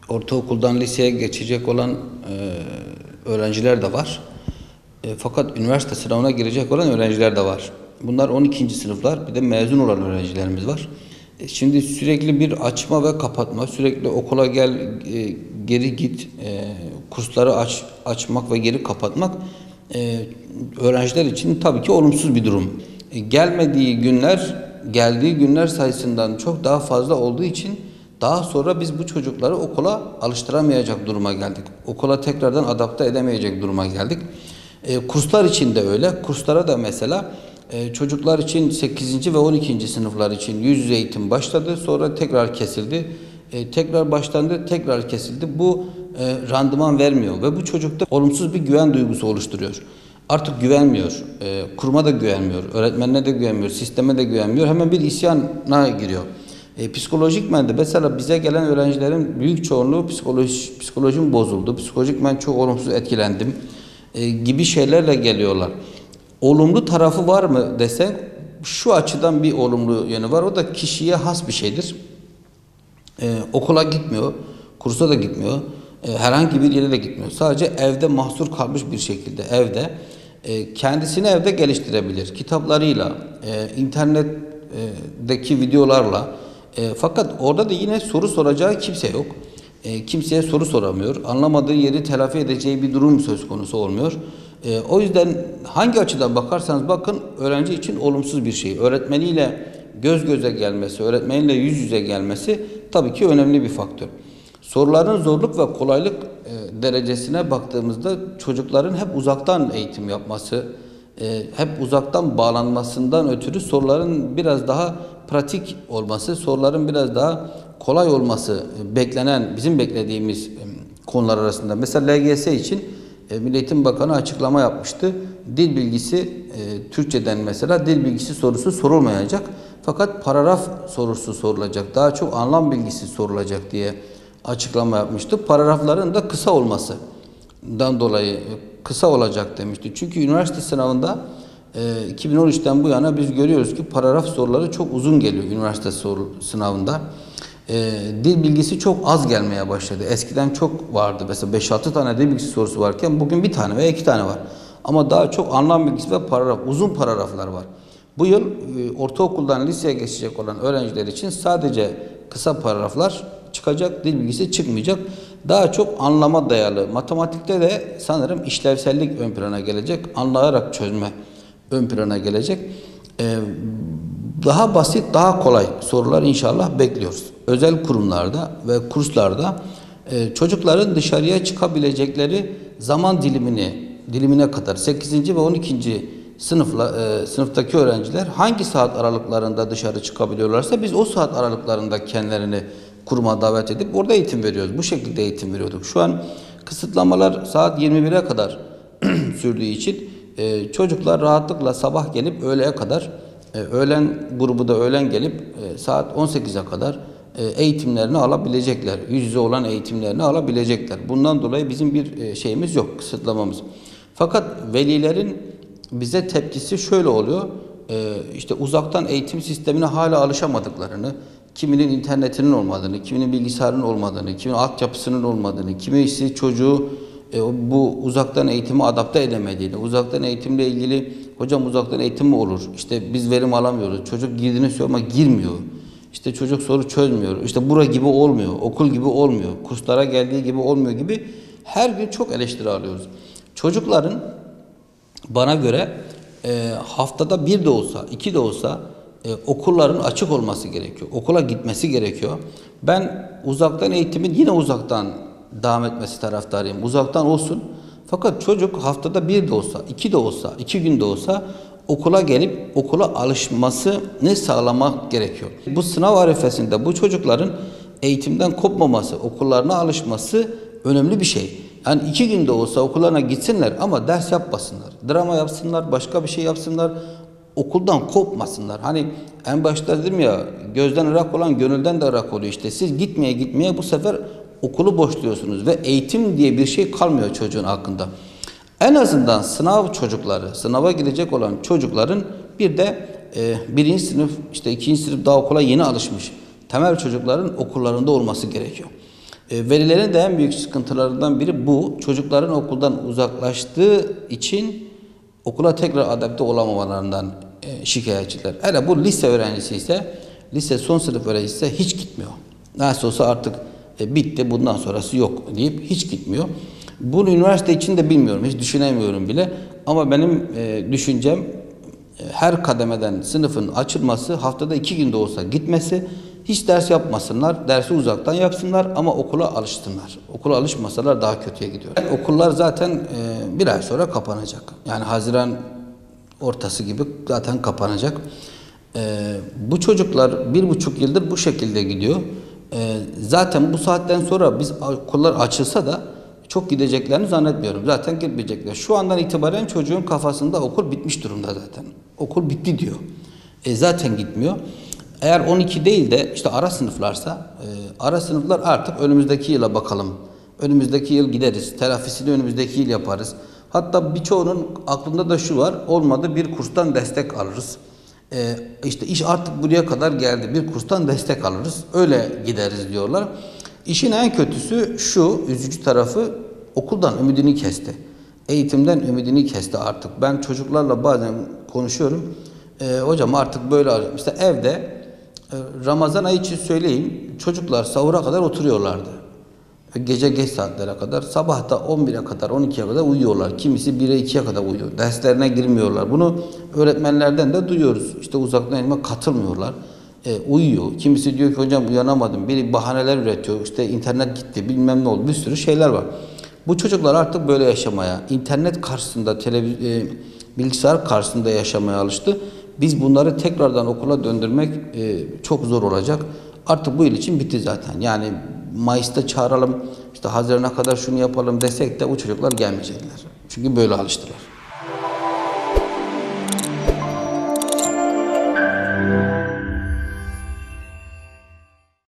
ortaokuldan liseye geçecek olan öğrenciler de var. Fakat üniversite sınavına girecek olan öğrenciler de var. Bunlar 12. sınıflar, bir de mezun olan öğrencilerimiz var. Şimdi sürekli bir açma ve kapatma, sürekli okula gel, geri git, kursları açmak ve geri kapatmak öğrenciler için tabii ki olumsuz bir durum. Gelmediği günler, geldiği günler sayısından çok daha fazla olduğu için daha sonra biz bu çocukları okula alıştıramayacak duruma geldik. Okula tekrardan adapte edemeyecek duruma geldik. Kurslar için de öyle. Kurslara da mesela çocuklar için 8. ve 12. sınıflar için yüz yüze eğitim başladı. Sonra tekrar kesildi. Tekrar başlandı, tekrar kesildi. Bu randıman vermiyor ve bu çocukta olumsuz bir güven duygusu oluşturuyor. Artık güvenmiyor. Kuruma da güvenmiyor. Öğretmenine de güvenmiyor. Sisteme de güvenmiyor. Hemen bir isyana giriyor. Psikolojikmen de mesela bize gelen öğrencilerin büyük çoğunluğu psikolojim bozuldu. Psikolojikmen çok olumsuz etkilendim gibi şeylerle geliyorlar. Olumlu tarafı var mı desek, şu açıdan bir olumlu yönü var. O da kişiye has bir şeydir. Okula gitmiyor, kursa da gitmiyor, herhangi bir yere de gitmiyor. Sadece evde mahsur kalmış bir şekilde evde kendisini evde geliştirebilir. Kitaplarıyla, internetteki videolarla. Fakat orada da yine soru soracağı kimse yok. Kimseye soru soramıyor. Anlamadığı yeri telafi edeceği bir durum söz konusu olmuyor. O yüzden hangi açıdan bakarsanız bakın öğrenci için olumsuz bir şey. Öğretmeniyle göz göze gelmesi, öğretmeniyle yüz yüze gelmesi tabii ki önemli bir faktör. Soruların zorluk ve kolaylık derecesine baktığımızda çocukların hep uzaktan eğitim yapması, hep uzaktan bağlanmasından ötürü soruların biraz daha pratik olması, soruların biraz daha kolay olması beklenen, bizim beklediğimiz konular arasında. Mesela LGS için Milli Eğitim Bakanı açıklama yapmıştı. Dil bilgisi, Türkçeden mesela dil bilgisi sorusu sorulmayacak. Fakat paragraf sorusu sorulacak. Daha çok anlam bilgisi sorulacak diye açıklama yapmıştı. Paragrafların da kısa olmasından dolayı kısa olacak demişti. Çünkü üniversite sınavında 2013'ten bu yana biz görüyoruz ki paragraf soruları çok uzun geliyor üniversite sınavında. Dil bilgisi çok az gelmeye başladı. Eskiden çok vardı. Mesela 5-6 tane dil bilgisi sorusu varken bugün bir tane veya 2 tane var. Ama daha çok anlam bilgisi ve paragraf, uzun paragraflar var. Bu yıl ortaokuldan liseye geçecek olan öğrenciler için sadece kısa paragraflar çıkacak, dil bilgisi çıkmayacak. Daha çok anlama dayalı. Matematikte de sanırım işlevsellik ön plana gelecek. Anlayarak çözme ön plana gelecek. Daha basit, daha kolay sorular inşallah bekliyoruz. Özel kurumlarda ve kurslarda çocukların dışarıya çıkabilecekleri zaman dilimine kadar 8. ve 12. Sınıftaki öğrenciler hangi saat aralıklarında dışarı çıkabiliyorlarsa biz o saat aralıklarında kendilerini kuruma davet edip orada eğitim veriyoruz. Bu şekilde eğitim veriyorduk. Şu an kısıtlamalar saat 21'e kadar sürdüğü için çocuklar rahatlıkla sabah gelip öğleye kadar, öğlen grubu da öğlen gelip saat 18'e kadar eğitimlerini alabilecekler. Yüz yüze olan eğitimlerini alabilecekler. Bundan dolayı bizim bir şeyimiz yok, kısıtlamamız. Fakat velilerin bize tepkisi şöyle oluyor. İşte uzaktan eğitim sistemine hala alışamadıklarını, kiminin internetinin olmadığını, kiminin bilgisayarının olmadığını, kiminin altyapısının olmadığını, kimisi çocuğu bu uzaktan eğitime adapte edemediğini, uzaktan eğitimle ilgili hocam uzaktan eğitim mi olur? İşte biz verim alamıyoruz. Çocuk girdiğini söylüyor ama girmiyor. İşte çocuk soru çözmüyor. İşte bura gibi olmuyor. Okul gibi olmuyor. Kurslara geldiği gibi olmuyor gibi her gün çok eleştiri alıyoruz. Çocukların bana göre haftada bir de olsa, iki de olsa okulların açık olması gerekiyor. Okula gitmesi gerekiyor. Ben uzaktan eğitimin yine uzaktan devam etmesi taraftarıyım. Uzaktan olsun. Fakat çocuk haftada bir de olsa, iki de olsa, 2 gün de olsa okula gelip okula alışmasını sağlamak gerekiyor. Bu sınav arifesinde bu çocukların eğitimden kopmaması, okullarına alışması önemli bir şey. Yani 2 günde olsa okullarına gitsinler ama ders yapmasınlar. Drama yapsınlar, başka bir şey yapsınlar. Okuldan kopmasınlar. Hani en başta dedim ya, gözden ırak olan gönülden de ırak oluyor işte. Siz gitmeye bu sefer okulu boşluyorsunuz ve eğitim diye bir şey kalmıyor çocuğun hakkında. En azından sınav çocukları, sınava gidecek olan çocukların bir de 1. sınıf, işte 2. sınıf daha okula yeni alışmış temel çocukların okullarında olması gerekiyor. Velilerin de en büyük sıkıntılarından biri bu. Çocukların okuldan uzaklaştığı için okula tekrar adapte olamamalarından şikayetçiler. Hele bu lise öğrencisi ise, lise son sınıf öğrencisi ise hiç gitmiyor. Nasıl olsa artık bitti, bundan sonrası yok deyip hiç gitmiyor. Bunu üniversite için de bilmiyorum, hiç düşünemiyorum bile. Ama benim düşüncem her kademeden sınıfın açılması, haftada 2 günde olsa gitmesi, hiç ders yapmasınlar, dersi uzaktan yapsınlar ama okula alışsınlar. Okula alışmasalar daha kötüye gidiyor. Okullar zaten bir ay sonra kapanacak. Yani Haziran ortası gibi zaten kapanacak. Bu çocuklar 1,5 yıldır bu şekilde gidiyor. Zaten bu saatten sonra biz okullar açılsa da çok gideceklerini zannetmiyorum. Zaten gitmeyecekler. Şu andan itibaren çocuğun kafasında okul bitmiş durumda zaten. Okul bitti diyor. Zaten gitmiyor. Eğer 12 değil de işte ara sınıflarsa, ara sınıflar artık önümüzdeki yıla bakalım. Önümüzdeki yıl gideriz. Telafisini önümüzdeki yıl yaparız. Hatta birçoğunun aklında da şu var. Olmadı bir kurstan destek alırız. İşte iş artık buraya kadar geldi. Bir kurstan destek alırız. Öyle gideriz diyorlar. İşin en kötüsü şu, üzücü tarafı okuldan ümidini kesti. Eğitimden ümidini kesti artık. Ben çocuklarla bazen konuşuyorum. Hocam artık böyle, işte evde Ramazan ayı için söyleyeyim, çocuklar sahura kadar oturuyorlardı. Gece geç saatlere kadar, sabah da 11'e kadar, 12'ye kadar uyuyorlar. Kimisi 1'e 2'ye kadar uyuyor. Derslerine girmiyorlar. Bunu öğretmenlerden de duyuyoruz. İşte uzaktan eğitime katılmıyorlar. Uyuyor. Kimisi diyor ki hocam uyanamadım. Biri bahaneler üretiyor. İşte internet gitti, bilmem ne oldu. Bir sürü şeyler var. Bu çocuklar artık böyle yaşamaya, internet karşısında, bilgisayar karşısında yaşamaya alıştı. Biz bunları tekrardan okula döndürmek çok zor olacak. Artık bu yıl için bitti zaten. Yani Mayıs'ta çağıralım, işte Haziran'a kadar şunu yapalım desek de o çocuklar gelmeyecekler. Çünkü böyle alıştılar.